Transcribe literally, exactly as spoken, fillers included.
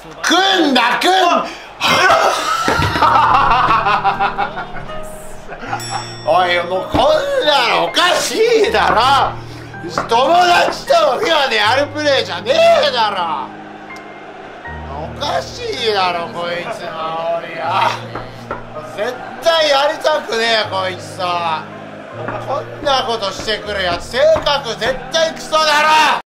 くんだくんおいもうこんなのおかしいだろ。友達とのフィアでやるプレーじゃねえだろ。おかしいだろこいつの煽りは。絶対やりたくねえこいつさ。こんなことしてくるやつ性格絶対クソだろ。